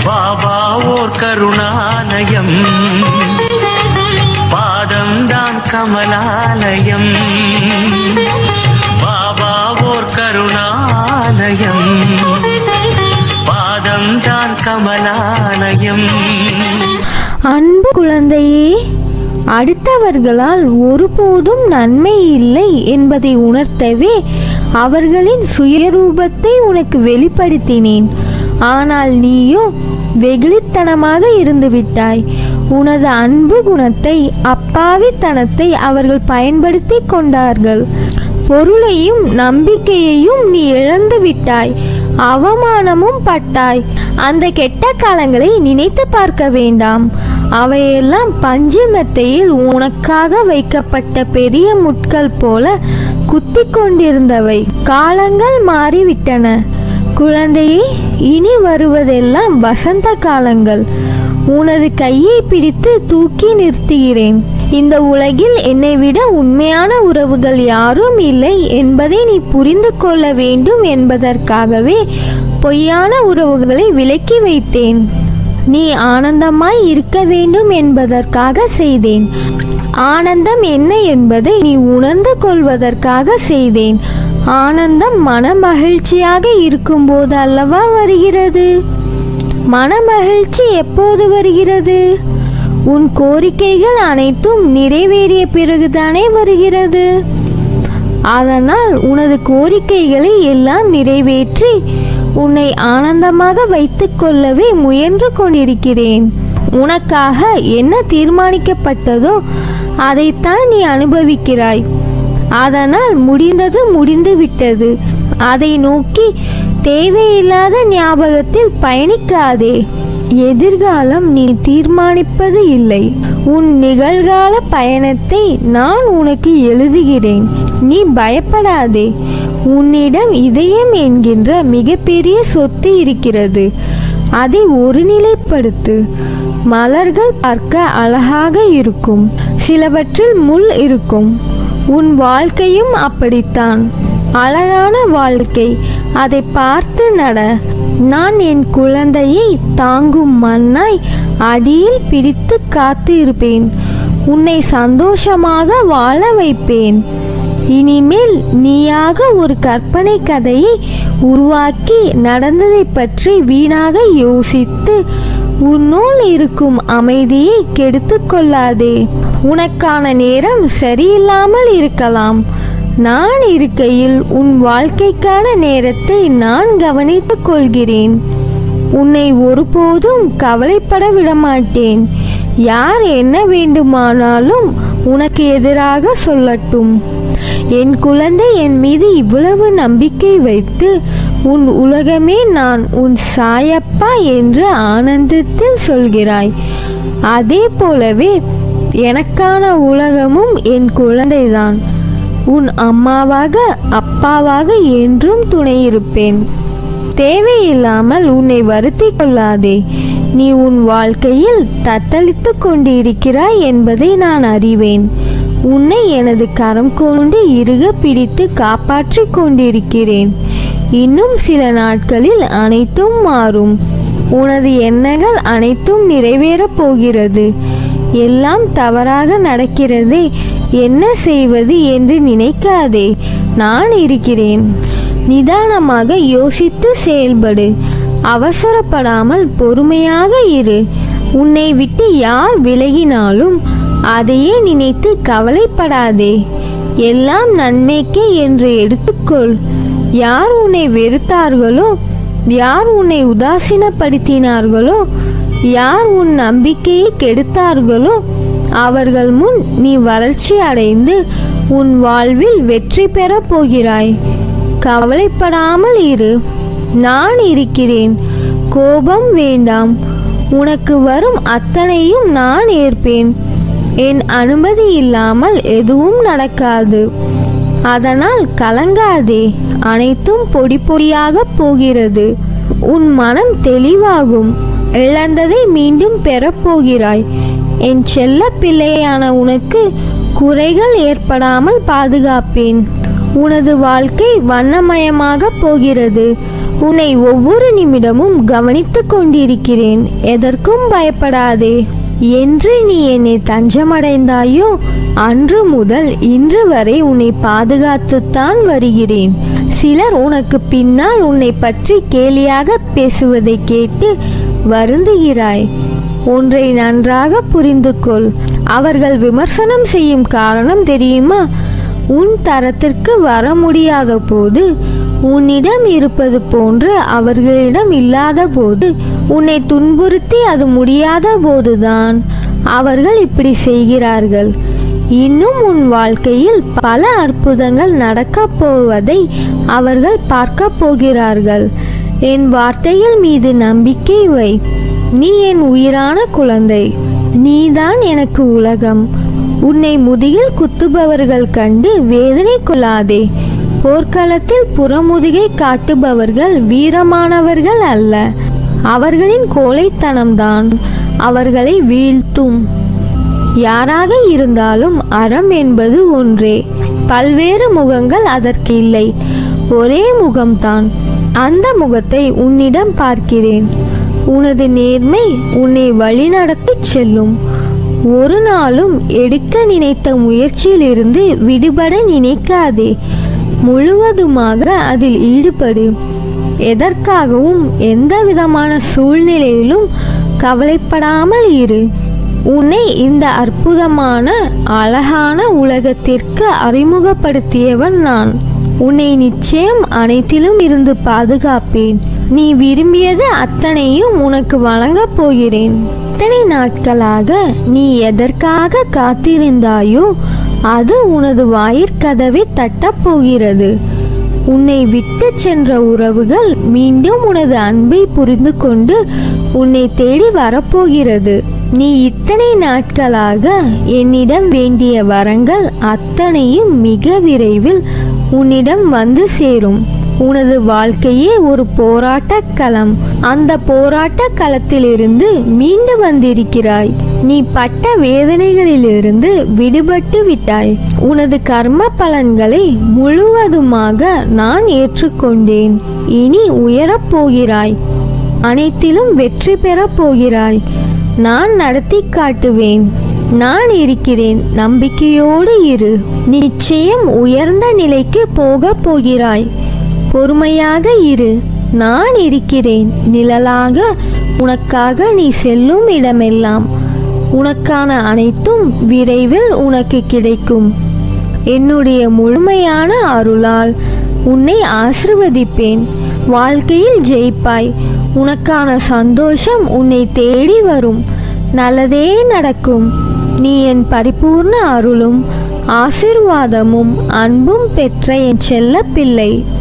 பாபா ஓர் கருணாலயம், பாதம்தான் கமலாலயம். பாபா ஓர் கருணாலயம், பாதம்தான் கமலாலயம். அன்பு குழந்தையே, அடுத்தவர்களால் ஒருபோதும் நன்மை இல்லை என்பதை உணர்த்தவே அவர்களின் சுயரூபத்தை உனக்கு வெளிப்படுத்தினேன். ஆனால் நீயோ வெகுளித்தனமாக இருந்துவிட்டாய். உனது அன்பு குணத்தை, அப்பாவித்தனத்தை அவர்கள் பயன்படுத்தி கொண்டார்கள். பொருளையும் நம்பிக்கையையும் நீ இழந்து விட்டாய், அவமானமும் பட்டாய். அந்த கெட்ட காலங்களை நினைத்து பார்க்க வேண்டாம். அவையெல்லாம் பஞ்சு மெத்தையில் உனக்காக வைக்கப்பட்ட பெரிய முட்கள் போல குத்தி கொண்டிருந்தவை. காலங்கள் மாறிவிட்டன குழந்தையே. இனி வருவதெல்லாம் வசந்த காலங்கள். உனது கையை பிடித்து தூக்கி நிறுத்துகிறேன். இந்த உலகில் என்னை விட உண்மையான உறவுகள் யாரும் இல்லை என்பதை நீ புரிந்து கொள்ள வேண்டும் என்பதற்காகவே பொய்யான உறவுகளை விலக்கி வைத்தேன். நீ ஆனந்தமாய் இருக்க வேண்டும் என்பதற்காக செய்தேன். ஆனந்தம் என்ன என்பதை நீ உணர்ந்து கொள்வதற்காக செய்தேன். ஆனந்தம் மனமகிழ்ச்சியாக இருக்கும்போது அல்லவா வருகிறது. மனமகிழ்ச்சி எப்போது வருகிறது? உன் கோரிக்கைகள் அனைத்தும் நிறைவேறிய பிறகுதானே வருகிறது. அதனால் உனது கோரிக்கைகளை எல்லாம் நிறைவேற்றி உன்னை ஆனந்தமாக வைத்துக் கொள்ளவே முயன்று கொண்டிருக்கிறேன். உனக்காக என்ன தீர்மானிக்கப்பட்டதோ அதைத்தான் நீ அனுபவிக்கிறாய். அதனால் முடிந்தது முடிந்து விட்டது. அதை நோக்கி தேவையில்லாத ஞாபகத்தில் பயணிக்காதே. எதிர்காலம் நீ தீர்மானிப்பது இல்லை. உன் நிகழ்கால பயணத்தை நான் உனக்கு எழுதுகிறேன். நீ பயப்படாதே. உன்னிடம் இதயம் என்கின்ற மிகப்பெரிய சொத்து இருக்கிறது. அதை ஒருநிலைப்படுத்து. மலர்கள் பார்க்க அழகாக இருக்கும், சிலவற்றில் முள் இருக்கும். உன் வாழ்க்கையும் அப்படித்தான். அழகான வாழ்க்கை. அதை பார்த்து நட. நான் என் குழந்தையை தாங்கும் மண்ணாய் அடியில் பிடித்து காத்து இருப்பேன். உன்னை சந்தோஷமாக வாழ வைப்பேன். இனிமேல் நீயாக ஒரு கற்பனை கதையை உருவாக்கி நடந்ததை பற்றி வீணாக யோசித்து உன்னுள் இருக்கும் அமைதியை கெடுத்து கொள்ளாதே. உனக்கான நேரம் சரியில்லாமல் இருக்கலாம். நான் இருக்கையில் உன் வாழ்க்கைக்கான நேரத்தை நான் கவனித்துக் கொள்கிறேன். உன்னை ஒருபோதும் கவலைப்பட விடமாட்டேன். யார் என்ன வேண்டுமானாலும் உனக்கு எதிராக சொல்லட்டும். என் குழந்தை என் மீது இவ்வளவு நம்பிக்கை வைத்து உன் உலகமே நான், உன் சாயப்பா என்று ஆனந்தத்தில் சொல்கிறாய். அதே போலவே எனக்கான உலகமும் என் குழந்தைதான். உன் அம்மாவாக அப்பாவாக என்றும் துணையிருப்பேன். தேவையில்லாமல் உன்னை வருத்தி கொள்ளாதே. நீ உன் வாழ்க்கையில் தத்தளித்து கொண்டிருக்கிறாய் என்பதை நான் அறிவேன். உன்னை எனது கரம் கொண்டு இறுக பிடித்து காப்பாற்றி கொண்டிருக்கிறேன். இன்னும் சில நாட்களில் அனைத்தும் மாறும். உனது எண்ணங்கள் அனைத்தும் நிறைவேறப் போகிறது. எல்லாம் தவறாக நடக்கிறதே, என்ன செய்வது என்று நினைக்காதே. நான் இருக்கிறேன். நிதானமாக யோசித்து செயல்படு. அவசரப்படாமல் பொறுமையாக இரு. உன்னை விட்டு யார் விலகினாலும் அதையே நினைத்து கவலைப்படாதே. எல்லாம் நன்மைக்கே என்று எடுத்துக்கொள். யார் உன்னை வெறுத்தார்களோ, யார் உன்னை உதாசீனப்படுத்தினார்களோ, யார் உன் நம்பிக்கையை கெடுத்தார்களோ அவர்கள் முன் நீ வளர்ச்சி அடைந்து உன் வாழ்வில் வெற்றி பெறப் போகிறாய். கவலைப்படாமல் இரு. நான் இருக்கிறேன். கோபம் வேண்டாம். உனக்கு வரும் அத்தனையும் நான் ஏற்பேன். என் அனுமதி இல்லாமல் எதுவும் நடக்காது. அதனால் கலங்காதே. அனைத்தும் பொடி பொடியாக போகிறது. உன் மனம் தெளிவாகும். இழந்ததை மீண்டும் பெறப்போகிறாய். என் செல்ல பிள்ளையான உனக்கு குறைகள் ஏற்படாமல் பாதுகாப்பேன். உனது வாழ்க்கை வண்ணமயமாக போகிறது. உன்னை ஒவ்வொரு நிமிடமும் கவனித்துக் கொண்டிருக்கிறேன், எதற்கும் பயப்படாதே. என்று நீ என்னை தஞ்சமடைந்தாயோ அன்று முதல் இன்று வரை உன்னை பாதுகாத்துத்தான் வருகிறேன். சிலர் உனக்கு பின்னால் உன்னை பற்றி கேலியாக பேசுவதை கேட்டு வருந்துகிறாய். ஒன்றை நன்றாக புரிந்து கொள். அவர்கள் விமர்சனம் செய்யும் காரணம் தெரியுமா? உன் தரத்திற்கு வர முடியாத போது, உன்னிடம் இருப்பது போன்று அவர்களிடம் இல்லாத போது, உன்னை துன்புறுத்தி அது முடியாத போதுதான் அவர்கள் இப்படி செய்கிறார்கள். இன்னும் உன் வாழ்க்கையில் பல அற்புதங்கள் நடக்கப் போவதை அவர்கள் பார்க்க போகிறார்கள். என் வார்த்தைகள் மீது நம்பிக்கை வை. நீ என் உயிரான குழந்தை. நீதான் எனக்கு உலகம். உன்னை முதுகில் குத்துபவர்கள் கண்டு வேதனை கொள்ளாதே. போர்க்களத்தில் புறமுதுகை காட்டுபவர்கள் வீரமானவர்கள் அல்ல. அவர்களின் கோழைத்தனம்தான் அவர்களை வீழ்த்தும். யாராக இருந்தாலும் அறம் என்பது ஒன்றே. பல்வேறு முகங்கள் அதற்கு இல்லை, ஒரே முகம்தான். அந்த முகத்தை உன்னிடம் பார்க்கிறேன். உனது நேர்மை உன்னை வழிநடத்தி செல்லும். ஒரு நாளும் எடுக்க நினைத்த முயற்சியிலிருந்து விடுபட நினைக்காதே. முழுவதுமாக அதில் ஈடுபடு. எதற்காகவும் எந்த விதமான சூழ்நிலையிலும் கவலைப்படாமல் இரு. உன்னை இந்த அற்புதமான அழகான உலகத்திற்கு அறிமுகப்படுத்தியவன் நான். உன்னை நிச்சயம் அனைத்திலும் இருந்து பாதுகாப்பேன். நீ விரும்பியது அத்தனையும் உனக்கு வழங்கப் போகிறேன். இத்தனை நாட்களாக நீ எதற்காக காத்திருந்தாயோ அது உனது வாயிற்கதவை தட்டப் போகிறது. உன்னை விட்டு சென்ற உறவுகள் மீண்டும் உனது அன்பை புரிந்து கொண்டு உன்னை தேடி வரப்போகிறது. நீ இத்தனை நாட்களாக என்னிடம் வேண்டிய வரங்கள் அத்தனையும் மிக விரைவில் உன்னிடம் வந்து சேரும். உனது வாழ்க்கையே ஒரு போராட்ட களம். அந்த போராட்ட களத்திலிருந்து மீண்டு வந்திருக்கிறாய். நீ பட்ட வேதனைகளிலிருந்து விடுபட்டு விட்டாய். உனது கர்ம பலன்களை முழுவதுமாக நான் ஏற்றுக்கொண்டேன். இனி உயரப் போகிறாய். அனைத்திலும் வெற்றி பெறப் போகிறாய். நான் நடத்தி காட்டுவேன். நான் இருக்கிறேன். நம்பிக்கையோடு இரு. நிச்சயம் உயர்ந்த நிலைக்கு போகப் போகிறாய். பொறுமையாக இரு. நான் இருக்கிறேன். நிழலாக உனக்காக நீ செல்லும் இடமெல்லாம் உனக்கான அனைத்தும் விரைவில் உனக்கு கிடைக்கும். என்னுடைய முழுமையான அருளால் உன்னை ஆசிர்வதிப்பேன். வாழ்க்கையில் ஜெயிப்பாய். உனக்கான சந்தோஷம் உன்னை தேடி வரும். நல்லதே நடக்கும். நீ என் பரிபூர்ண அருளும் ஆசீர்வாதமும் அன்பும் பெற்ற என் செல்ல பிள்ளை.